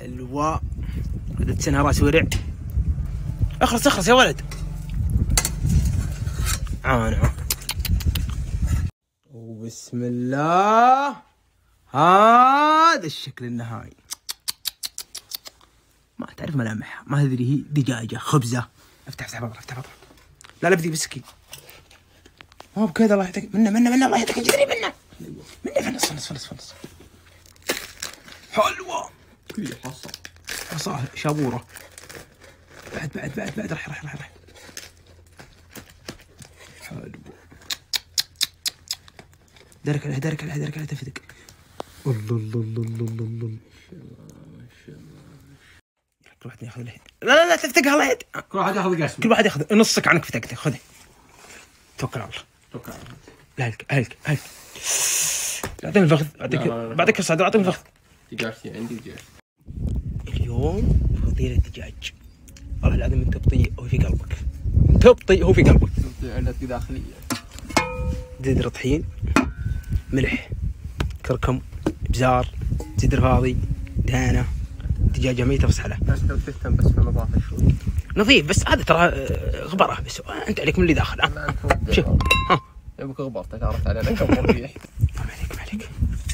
حلوة. بدأت تسنها راس ورع. اخلص يا ولد. عانع. وبسم الله. هذا الشكل النهائي. ما تعرف ملامحها، ما ادري هي دجاجة خبزة. افتح بطل. لا بدي بسكين. مو بكذا الله يهديك. منه الله يهديك جري منه فنص. حلوة. حصى شابورة. بعد رح. حلوة. درك عليها تفدك. الله. كل واحد ياخذ اليد. لا تفتقها الله يد. كل واحد ياخذ قسم. كل واحد ياخذ نصك عنك فتقته. خذه. توكل على الله. لا هلك. اعطيني الفخذ. بعدك الصدر. اعطيني الفخذ. دجاجتي عندي دجاج. اليوم فطيرة الدجاج. والله العظيم انت تبطيء هو في قلبك. تبطيء عندك داخلية. زيد طحين، ملح، كركم، ابزار، زيت فاضي، دهانة، دجاجة ميتة فصحلة. بس لو تهتم بس في النظافة شوي. نظيف بس هذا ترى غبره بس انت عليك من اللي داخل. شوف ها يبقى غبرتك عرفت علينا كم ريح. ما عليك.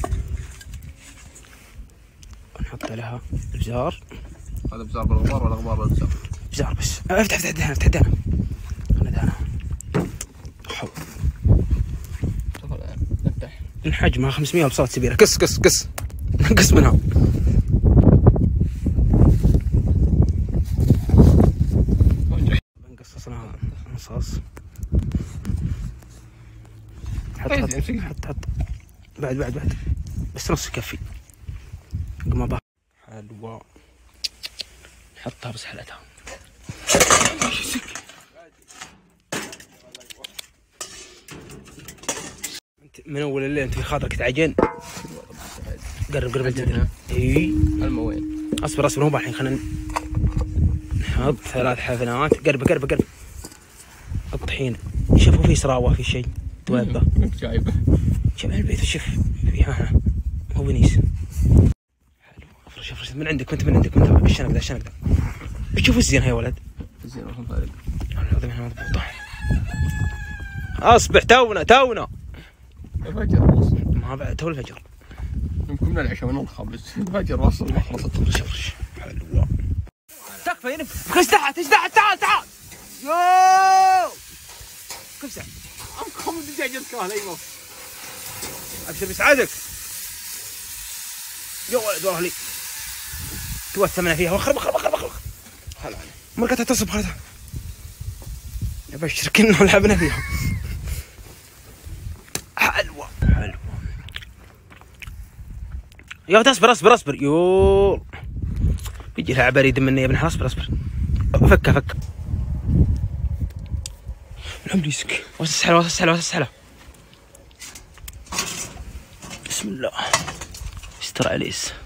نحط لها ابزار. هذا ابزار بالغبار ولا غبار بالابزار؟ ابزار بس. افتح الدهانة. خلنا دهانة. حو. نفتح. الحجمها 500 بصوت سبيرة. قص منها. بنقصصناها نصاص. حط. بعد بس نص يكفي. قمبة حلوة. نحطها بس حلتها. من اول الليل انت في خاطرك تعجن. قرب الجدر. اي الموين. اصبر مو الحين. خلينا نحط 3 حفنات. قرب الطحين. شوفوا في سراوه في شيء توابه. جايبه. شوف البيت شوف فيها هو ونيس. حلو. افرش من عندك وانت الشنق ذا. شوفوا الزين يا ولد. الزين والله فارق. هذا مضبوطه. اصبح تونا. الفجر ما بعد تو الفجر. يمكن من العشاء من الخبز. الفجر وصل خلصت. فرش. حلوة. تكفى ينف. خش تحت تعال. يو. كم ساعة؟ أمكم الدجاج يذكرها لي موت. أبشر بيسعدك. يا ولد والله لي. توثمنا فيها وخرب. هلا مرقتها تصب هذا. أبشر كنا لعبنا فيها. حلوة. يا اصبر. يو. بيجي لها عباري دم مني يا ابن حلاس. اصبر. فك. الحمد يسك. وتسحله. بسم الله. استر عليس.